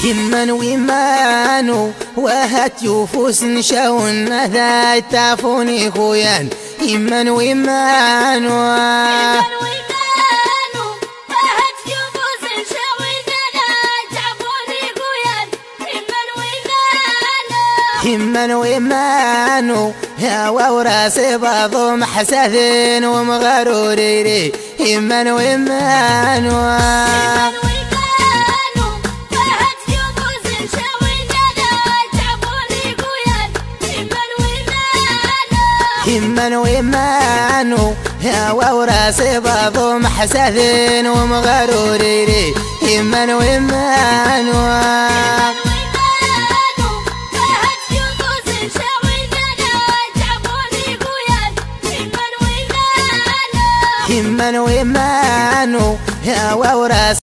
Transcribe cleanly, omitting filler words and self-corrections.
يمن ويمانو وهات يوفوس نشاون ذا تافوني خويان يمن ويمانو يمن ويمانو يا وراسي بعضهم حساثين ومغروري يمن ويمانو يمن ويمانو يا وراسي بعضهم حساثين ومغروري يمن ويمانو يمن ويمانو يا وراس